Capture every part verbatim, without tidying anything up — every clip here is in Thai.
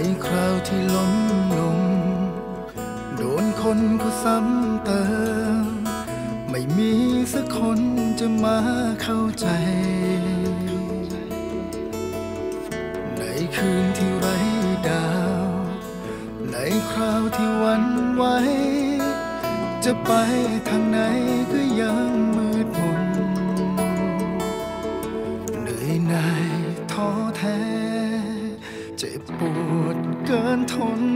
คราวที่ล้มลงโดนคนเขาซ้ำเติมไม่มีสักคนจะมาเข้าใจในคืนที่ไร้ดาวในคราวที่หวั่นไหวจะไปทางไหนก็ยังมืดมนเหนื่อยหน่ายท้อแท้เจ็บปวดเกินทน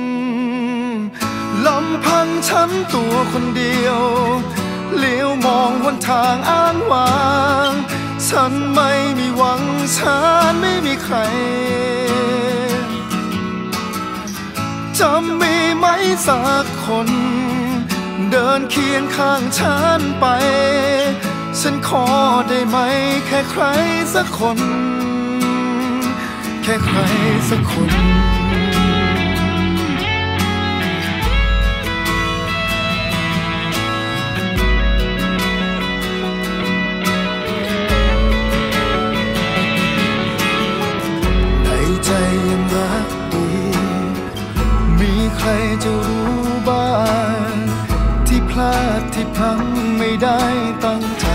ลำพังฉันตัวคนเดียวเลี้ยวมองหนทางอ้างว้างฉันไม่มีหวังฉันไม่มีใครจะมีไหมสักคนเดินเคียงข้างฉันไปฉันขอได้ไหมแค่ใครสักคนแค่ใครสักคนในใจยังรักดีมีใครจะรู้บ้างที่พลาดที่พลั้งไม่ได้ตั้งใจ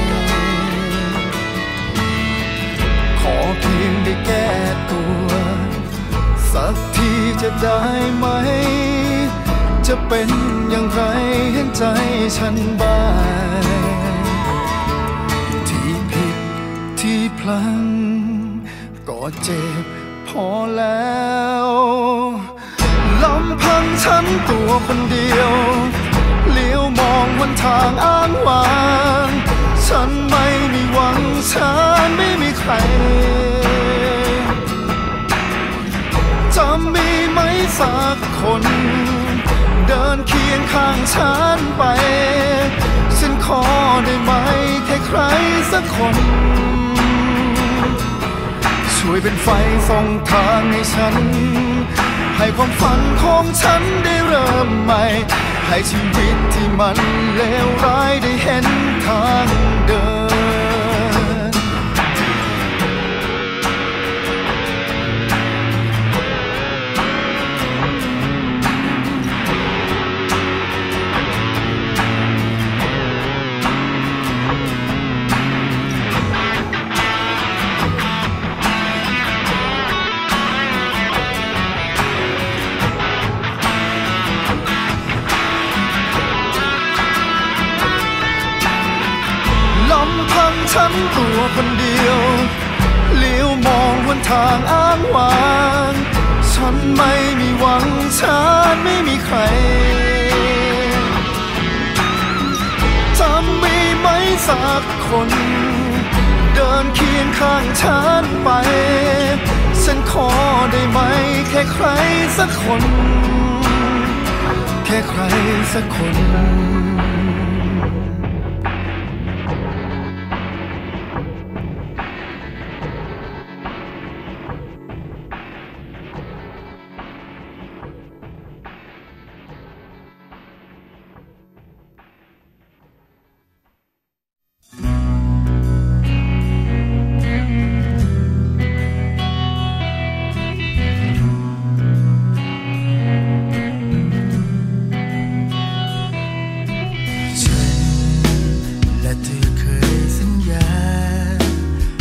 ขอเพียงได้แก้ตัวสักทีจะได้ไหมจะเป็นอย่างไรเห็นใจฉันบ้างที่ผิดที่พลั้งก็เจ็บพอแล้วลำพังฉันตัวคนเดียวเลี้ยวมองหนทางอ้างว้างฉันไม่มีหวังฉันไม่มีใครจะมีไหมสักคนเดินเคียงข้างฉันไปฉันขอได้ไหมแค่ใครสักคนช่วยเป็นไฟส่องทางให้ฉันให้ความฝันของฉันได้เริ่มใหม่ให้ชีวิตที่มันเลวร้ายได้เห็นทางเดินฉันตัวคนเดียวเลี้ยวมองหนทางอ้างว้างฉันไม่มีหวังฉันไม่มีใครจะมีไหมสักคนเดินเคียงข้างฉันไปฉันขอได้ไหมแค่ใครสักคนแค่ใครสักคน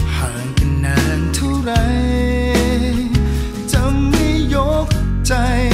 ใจ